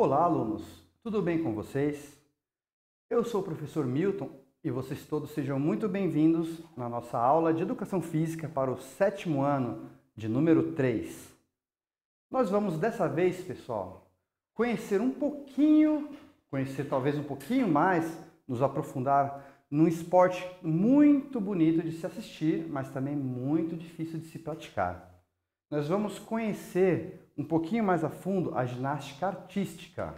Olá, alunos! Tudo bem com vocês? Eu sou o professor Milton e vocês todos sejam muito bem-vindos na nossa aula de Educação Física para o 7º ano, de número 3. Nós vamos dessa vez, pessoal, conhecer talvez um pouquinho mais, nos aprofundar num esporte muito bonito de se assistir, mas também muito difícil de se praticar. Nós vamos conhecer um pouquinho mais a fundo a ginástica artística,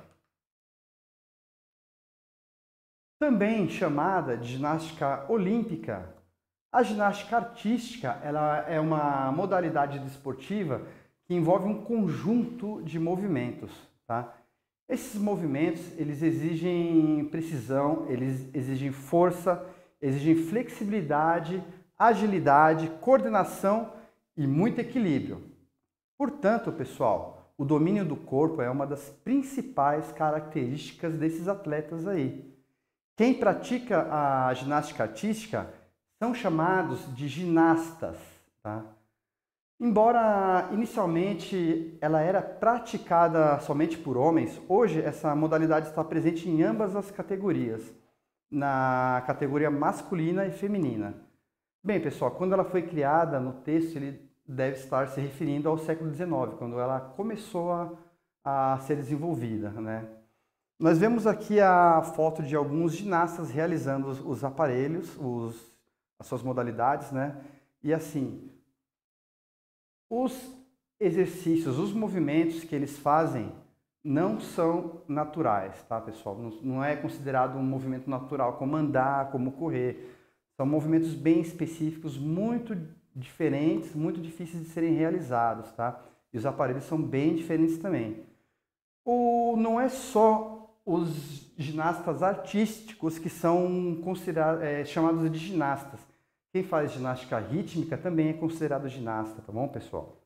também chamada de ginástica olímpica. A ginástica artística, ela é uma modalidade desportiva que envolve um conjunto de movimentos, tá? Esses movimentos, eles exigem precisão, eles exigem força, exigem flexibilidade, agilidade, coordenação e muito equilíbrio. Portanto, pessoal, o domínio do corpo é uma das principais características desses atletas aí. Quem pratica a ginástica artística são chamados de ginastas, tá? Embora inicialmente ela era praticada somente por homens, hoje essa modalidade está presente em ambas as categorias, na categoria masculina e feminina. Bem, pessoal, quando ela foi criada, no texto ele deve estar se referindo ao século XIX, quando ela começou a ser desenvolvida, né? Nós vemos aqui a foto de alguns ginastas realizando os aparelhos, as suas modalidades, né? E assim, os exercícios, os movimentos que eles fazem não são naturais, tá, pessoal? Não é considerado um movimento natural como andar, como correr. São movimentos bem específicos, muito diferentes, muito difíceis de serem realizados, tá? E os aparelhos são bem diferentes também. Não é só os ginastas artísticos que são chamados de ginastas. Quem faz ginástica rítmica também é considerado ginasta, tá bom, pessoal?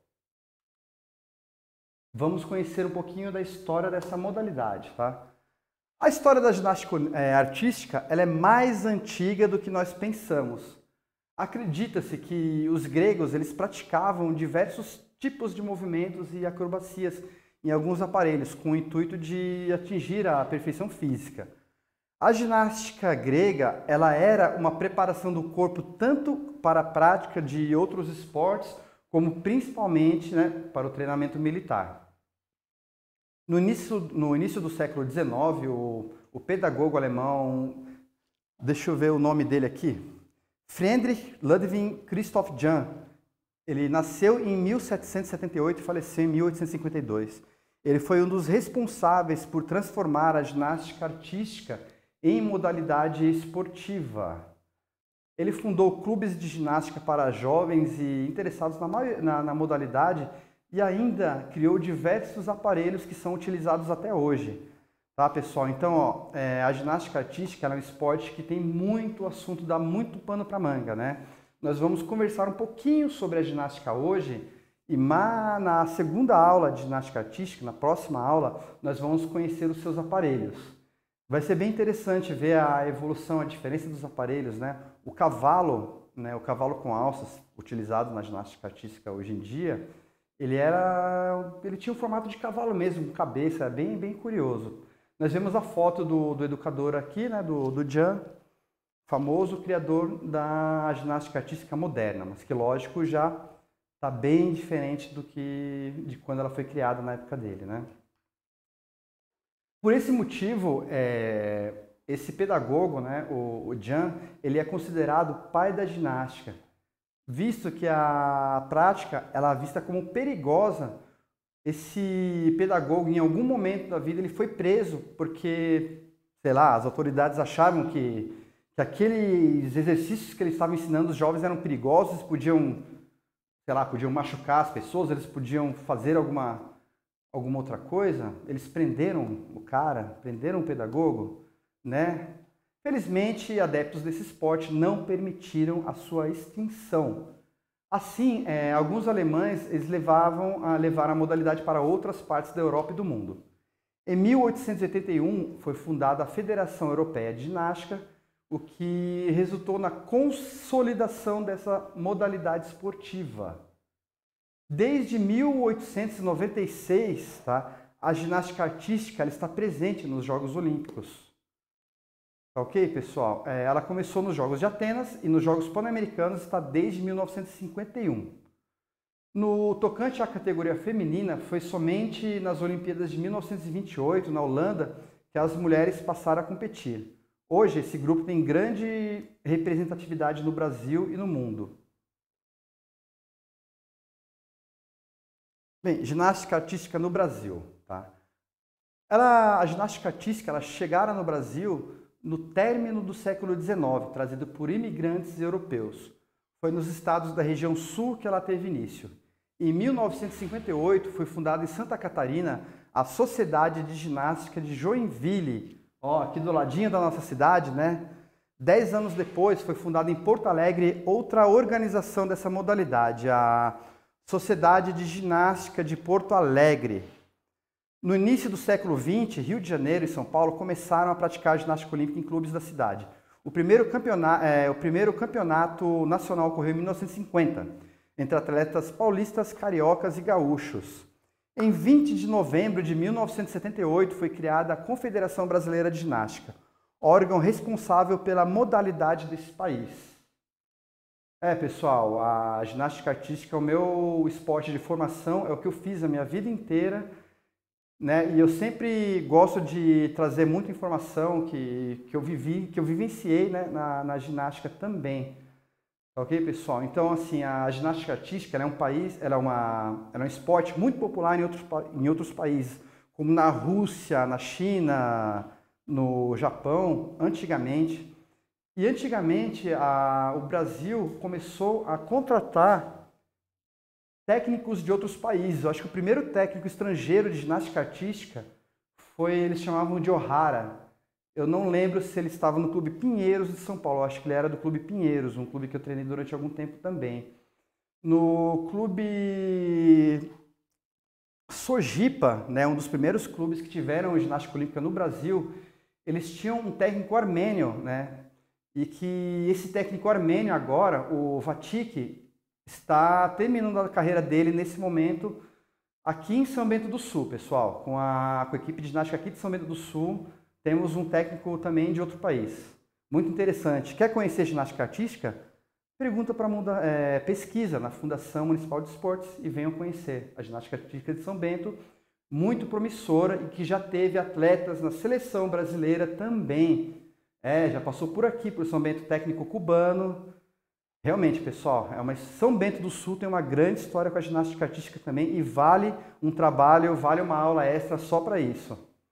Vamos conhecer um pouquinho da história dessa modalidade, tá? A história da ginástica artística, ela é mais antiga do que nós pensamos. Acredita-se que os gregos, eles praticavam diversos tipos de movimentos e acrobacias em alguns aparelhos, com o intuito de atingir a perfeição física. A ginástica grega, ela era uma preparação do corpo tanto para a prática de outros esportes, como principalmente, né, para o treinamento militar. No início do século XIX, o pedagogo alemão, deixa eu ver o nome dele aqui, Friedrich Ludwig Christoph Jahn, ele nasceu em 1778 e faleceu em 1852. Ele foi um dos responsáveis por transformar a ginástica artística em modalidade esportiva. Ele fundou clubes de ginástica para jovens e interessados na modalidade e ainda criou diversos aparelhos que são utilizados até hoje. Tá, pessoal? Então, a ginástica artística é um esporte que tem muito assunto, dá muito pano para manga, né? Nós vamos conversar um pouquinho sobre a ginástica hoje e na segunda aula de ginástica artística, na próxima aula, nós vamos conhecer os seus aparelhos. Vai ser bem interessante ver a evolução, a diferença dos aparelhos, né? O cavalo com alças, utilizado na ginástica artística hoje em dia, ele tinha um formato de cavalo mesmo, com cabeça, é bem curioso. Nós vemos a foto do educador aqui, né? Do Jahn, famoso criador da ginástica artística moderna, mas que, lógico, já está bem diferente de quando ela foi criada na época dele, né? Por esse motivo, esse pedagogo, né, o Jahn, ele é considerado pai da ginástica, visto que a prática ela é vista como perigosa. Esse pedagogo, em algum momento da vida, ele foi preso porque, sei lá, as autoridades achavam que aqueles exercícios que ele estava ensinando os jovens eram perigosos, podiam machucar as pessoas, eles podiam fazer alguma outra coisa. Eles prenderam o pedagogo, né? Felizmente, adeptos desse esporte não permitiram a sua extinção. Assim, alguns alemães eles levaram a modalidade para outras partes da Europa e do mundo. Em 1881, foi fundada a Federação Europeia de Ginástica, o que resultou na consolidação dessa modalidade esportiva. Desde 1896, tá, a ginástica artística ela está presente nos Jogos Olímpicos. Tá ok, pessoal? Ela começou nos Jogos de Atenas e nos Jogos Pan-Americanos está desde 1951. No tocante à categoria feminina, foi somente nas Olimpíadas de 1928, na Holanda, que as mulheres passaram a competir. Hoje, esse grupo tem grande representatividade no Brasil e no mundo. Bem, ginástica artística no Brasil. Tá? A ginástica artística ela chegaram no Brasil no término do século XIX, trazido por imigrantes europeus. Foi nos estados da região sul que ela teve início. Em 1958, foi fundada em Santa Catarina a Sociedade de Ginástica de Joinville, aqui do ladinho da nossa cidade, né? 10 anos depois, foi fundada em Porto Alegre outra organização dessa modalidade, a Sociedade de Ginástica de Porto Alegre. No início do século XX, Rio de Janeiro e São Paulo começaram a praticar ginástica olímpica em clubes da cidade. O primeiro campeonato nacional ocorreu em 1950, entre atletas paulistas, cariocas e gaúchos. Em 20 de novembro de 1978, foi criada a Confederação Brasileira de Ginástica, órgão responsável pela modalidade desse país. Pessoal, a ginástica artística é o meu esporte de formação, é o que eu fiz a minha vida inteira, né? E eu sempre gosto de trazer muita informação que eu vivenciei, né, na ginástica também. Ok, pessoal? Então, assim, a ginástica artística ela é um esporte muito popular em outros países, como na Rússia, na China, no Japão, antigamente. E antigamente o Brasil começou a contratar técnicos de outros países. Eu acho que o primeiro técnico estrangeiro de ginástica artística eles chamavam de O'Hara. Eu não lembro se ele estava no Clube Pinheiros de São Paulo. Eu acho que ele era do Clube Pinheiros, um clube que eu treinei durante algum tempo também. No Clube Sojipa, né, um dos primeiros clubes que tiveram ginástica olímpica no Brasil, eles tinham um técnico armênio, né? E que esse técnico armênio agora, o Vatic, está terminando a carreira dele nesse momento aqui em São Bento do Sul, pessoal. Com a equipe de ginástica aqui de São Bento do Sul, temos um técnico também de outro país. Muito interessante. Quer conhecer ginástica artística? Pergunta para pesquisa na Fundação Municipal de Esportes e venham conhecer a ginástica artística de São Bento, muito promissora e que já teve atletas na seleção brasileira também. Já passou por aqui, por São Bento, técnico cubano. Realmente, pessoal, São Bento do Sul tem uma grande história com a ginástica artística também e vale um trabalho, vale uma aula extra só para isso.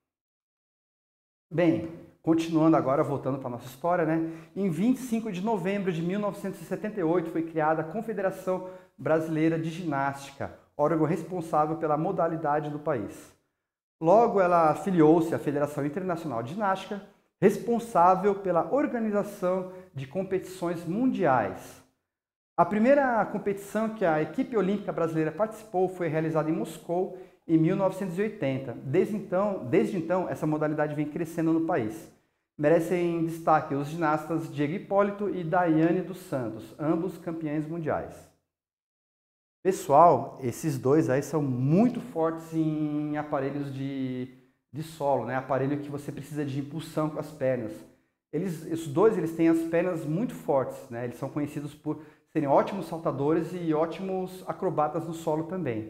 Bem, continuando agora, voltando para a nossa história, né? Em 25 de novembro de 1978 foi criada a Confederação Brasileira de Ginástica, órgão responsável pela modalidade do país. Logo, ela afiliou-se à Federação Internacional de Ginástica, responsável pela organização de competições mundiais. A primeira competição que a equipe olímpica brasileira participou foi realizada em Moscou em 1980. Desde então, essa modalidade vem crescendo no país. Merecem destaque os ginastas Diego Hipólito e Daiane dos Santos, ambos campeões mundiais. Pessoal, esses dois aí são muito fortes em aparelhos de solo, né? Aparelho que você precisa de impulsão com as pernas. Esses dois eles têm as pernas muito fortes, né? Eles são conhecidos por serem ótimos saltadores e ótimos acrobatas no solo também.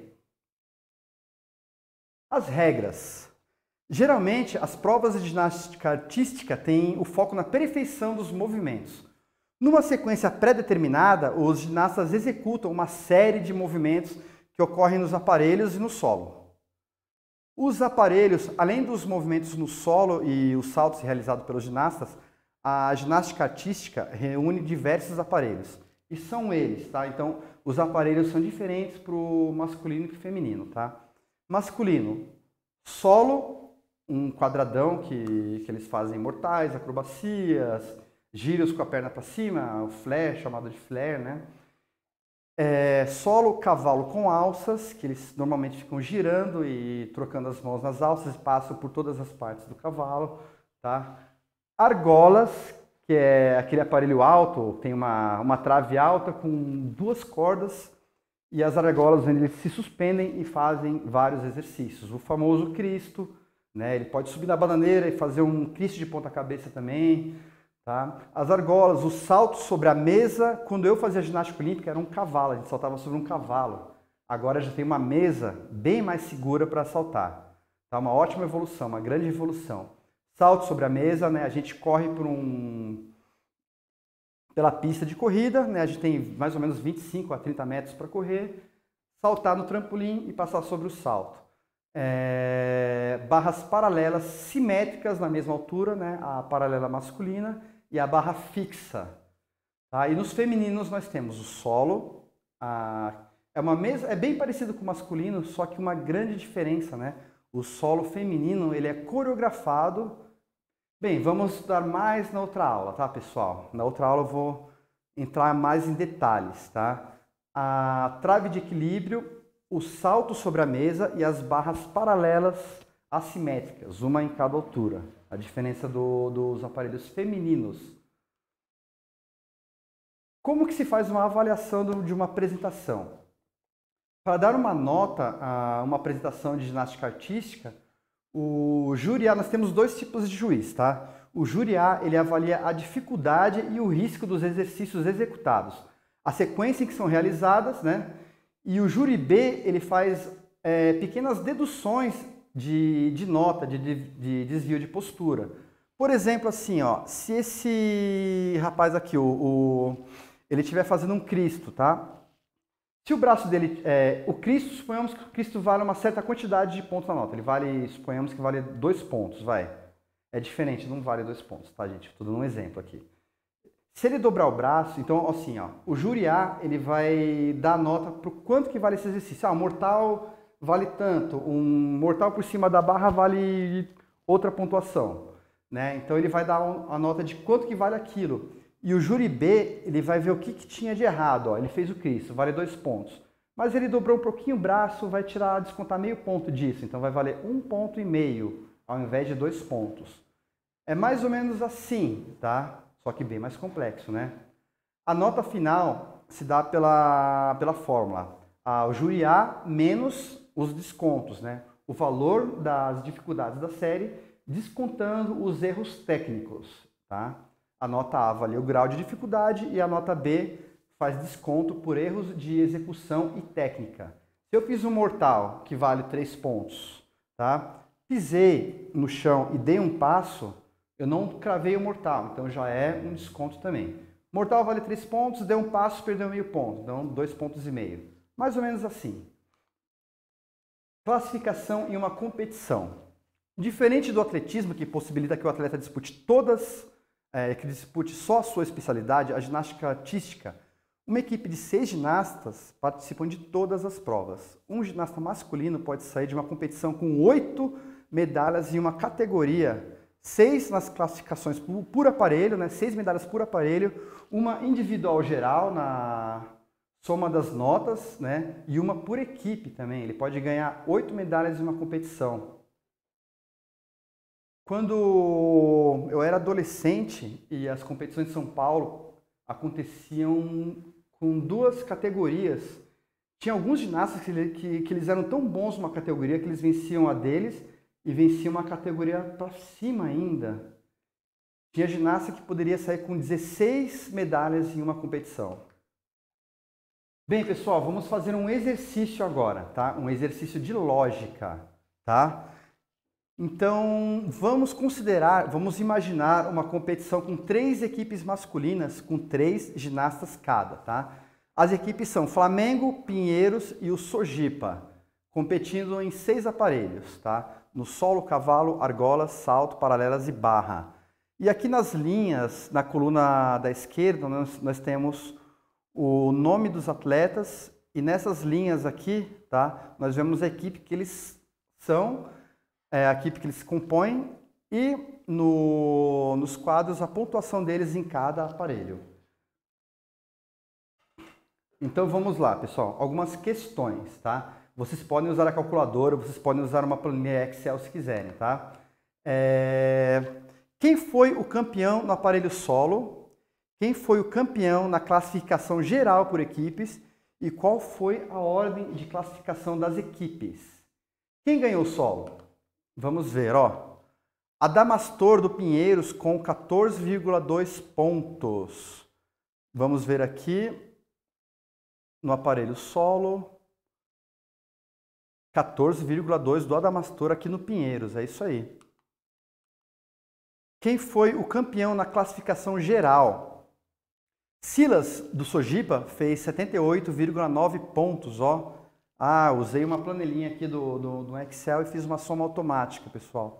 As regras. Geralmente, as provas de ginástica artística têm o foco na perfeição dos movimentos. Numa sequência pré-determinada, os ginastas executam uma série de movimentos que ocorrem nos aparelhos e no solo. Os aparelhos, além dos movimentos no solo e os saltos realizados pelos ginastas, a ginástica artística reúne diversos aparelhos. E são eles, tá? Então, os aparelhos são diferentes para o masculino e para o feminino, tá? Masculino, solo, um quadradão que eles fazem mortais, acrobacias, giros com a perna para cima, o flare, chamado de flare, né? Solo, cavalo com alças, que eles normalmente ficam girando e trocando as mãos nas alças e passam por todas as partes do cavalo, tá? Argolas, que é aquele aparelho alto, tem uma trave alta com duas cordas e as argolas eles se suspendem e fazem vários exercícios. O famoso Cristo, né? Ele pode subir na bananeira e fazer um Cristo de ponta cabeça também. Tá? As argolas, os saltos sobre a mesa, quando eu fazia ginástica olímpica era um cavalo, a gente saltava sobre um cavalo. Agora já tem uma mesa bem mais segura para saltar. Tá? Uma ótima evolução, uma grande evolução. Salto sobre a mesa, né? A gente corre pela pista de corrida, né? A gente tem mais ou menos 25 a 30 metros para correr, saltar no trampolim e passar sobre o salto. Barras paralelas simétricas na mesma altura, né? A paralela masculina e a barra fixa. Tá? E nos femininos nós temos o solo, é uma mesa, é bem parecido com o masculino, só que uma grande diferença, né? O solo feminino, ele é coreografado. Bem, vamos estudar mais na outra aula, tá, pessoal? Na outra aula eu vou entrar mais em detalhes, tá? A trave de equilíbrio, o salto sobre a mesa e as barras paralelas assimétricas, uma em cada altura. A diferença dos aparelhos femininos. Como que se faz uma avaliação de uma apresentação? Para dar uma nota a uma apresentação de ginástica artística, o júri A, nós temos dois tipos de juiz, tá? O júri A, ele avalia a dificuldade e o risco dos exercícios executados, a sequência em que são realizadas, né? E o júri B, ele faz pequenas deduções de nota, de desvio de postura. Por exemplo, assim, ó, se esse rapaz aqui, ele estiver fazendo um Cristo, tá? Se o braço dele, o Cristo, suponhamos que o Cristo vale uma certa quantidade de pontos na nota. Ele vale, suponhamos que vale 2 pontos, vai. É diferente, não vale 2 pontos, tá, gente? Estou dando um exemplo aqui. Se ele dobrar o braço, então, assim, ó, o júri A, ele vai dar nota para o quanto que vale esse exercício. Ah, um mortal vale tanto, um mortal por cima da barra vale outra pontuação, né? Então, ele vai dar a nota de quanto que vale aquilo. E o júri B, ele vai ver o que tinha de errado. Ó. Ele fez o Cristo, vale 2 pontos. Mas ele dobrou um pouquinho o braço, vai descontar meio ponto disso. Então vai valer 1,5 ponto ao invés de 2 pontos. É mais ou menos assim, tá? Só que bem mais complexo, né? A nota final se dá pela fórmula. O júri A menos os descontos, né? O valor das dificuldades da série, descontando os erros técnicos, tá? A nota A avalia o grau de dificuldade e a nota B faz desconto por erros de execução e técnica. Se eu fiz um mortal que vale 3 pontos, tá? Pisei no chão e dei um passo, eu não cravei o mortal, então já é um desconto também. Mortal vale 3 pontos, deu um passo, perdeu meio ponto, então 2,5 pontos. Mais ou menos assim. Classificação em uma competição. Diferente do atletismo, que possibilita que o atleta dispute que dispute só a sua especialidade, a ginástica artística, uma equipe de 6 ginastas participam de todas as provas. Um ginasta masculino pode sair de uma competição com 8 medalhas em uma categoria, 6 nas classificações por aparelho, né? 6 medalhas por aparelho, uma individual geral na soma das notas, né? E uma por equipe também. Ele pode ganhar 8 medalhas em uma competição. Quando eu era adolescente e as competições de São Paulo aconteciam com 2 categorias, tinha alguns ginastas que eles eram tão bons numa categoria que eles venciam a deles e venciam uma categoria para cima ainda. Tinha ginasta que poderia sair com 16 medalhas em uma competição. Bem, pessoal, vamos fazer um exercício agora, tá? Um exercício de lógica, tá? Então, vamos imaginar uma competição com 3 equipes masculinas, com 3 ginastas cada, tá? As equipes são Flamengo, Pinheiros e o Sojipa, competindo em 6 aparelhos, tá? No solo, cavalo, argola, salto, paralelas e barra. E aqui nas linhas, na coluna da esquerda, nós temos o nome dos atletas e nessas linhas aqui, tá? Nós vemos a equipe que eles são, a equipe que eles compõem e nos quadros a pontuação deles em cada aparelho. Então vamos lá, pessoal, algumas questões, tá? Vocês podem usar a calculadora, vocês podem usar uma planilha Excel se quiserem, tá? Quem foi o campeão no aparelho solo? Quem foi o campeão na classificação geral por equipes? E qual foi a ordem de classificação das equipes? Quem ganhou o solo? Vamos ver, ó. Adamastor do Pinheiros com 14,2 pontos. Vamos ver aqui no aparelho solo. 14,2 do Adamastor aqui no Pinheiros, é isso aí. Quem foi o campeão na classificação geral? Silas do Sojipa fez 78,9 pontos, ó. Ah, usei uma planilhinha aqui do Excel e fiz uma soma automática, pessoal.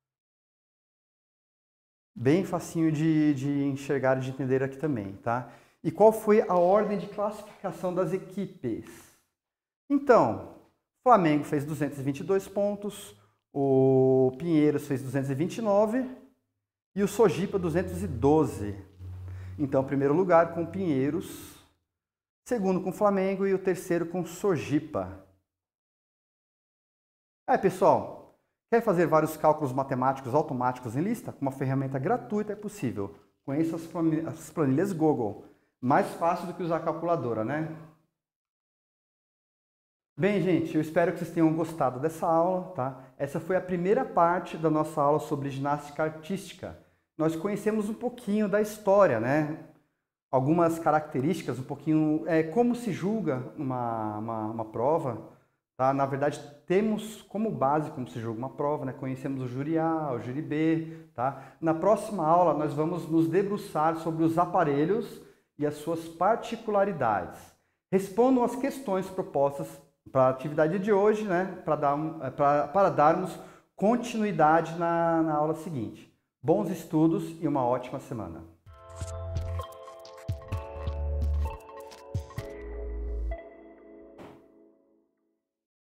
Bem facinho de enxergar e de entender aqui também, tá? E qual foi a ordem de classificação das equipes? Então, Flamengo fez 222 pontos, o Pinheiros fez 229 e o Sojipa 212. Então, primeiro lugar com Pinheiros, segundo com Flamengo e o terceiro com Sojipa. Pessoal, quer fazer vários cálculos matemáticos automáticos em lista? Com uma ferramenta gratuita é possível. Conheça as planilhas Google. Mais fácil do que usar a calculadora, né? Bem, gente, eu espero que vocês tenham gostado dessa aula, tá? Essa foi a primeira parte da nossa aula sobre ginástica artística. Nós conhecemos um pouquinho da história, né? Algumas características, um pouquinho como se julga uma prova, tá? Na verdade, temos como base como se julga uma prova, né? Conhecemos o júri A, o júri B, tá? Na próxima aula, nós vamos nos debruçar sobre os aparelhos e as suas particularidades. Respondam as questões propostas para a atividade de hoje, né? Para darmos continuidade na aula seguinte. Bons estudos e uma ótima semana.